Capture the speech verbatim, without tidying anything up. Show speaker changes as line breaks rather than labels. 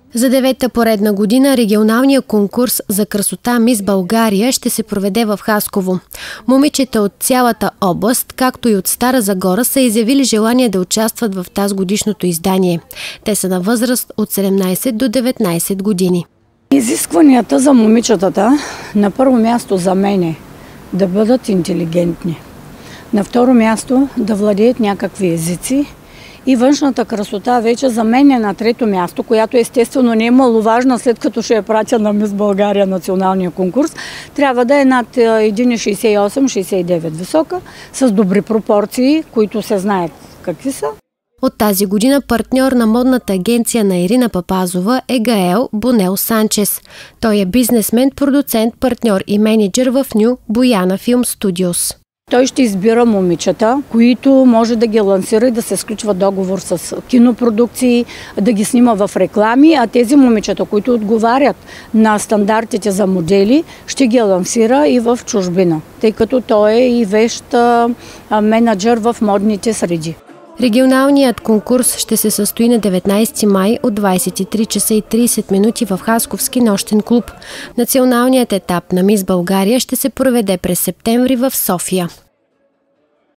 За девета поредна година регионалният конкурс за красота Мис България ще се проведе в Хасково. Момичета от цялата област, както и от Стара Загора, са изявили желание да участват в тази годишното издание. Те са на възраст от седемнайсет до деветнайсет години.
Изискванията за момичетата на първо място за мен е да бъдат интелигентни. На второ място да владеят някакви езици. И външната красота вече за мен е на трето място, която естествено не е маловажна, след като ще я пратя на Мис България националния конкурс. Трябва да е над един шейсет и осем шейсет и девет висока, с добри пропорции, които се знаят какви са.
От тази година партньор на модната агенция на Ирина Папазова е Гаел Бонел Санчес. Той е бизнесмен, продуцент, партньор и мениджър в Ню Бояна Филм Студиос.
Той ще избира момичета, които може да ги лансира и да се сключва договор с кинопродукции, да ги снима в реклами, а тези момичета, които отговарят на стандартите за модели, ще ги лансира и в чужбина, тъй като той е и вещ менеджер в модните среди.
Регионалният конкурс ще се състои на деветнайсети май от двайсет и три часа и трийсет минути в Хасковски нощен клуб. Националният етап на Мис България ще се проведе през септември в София.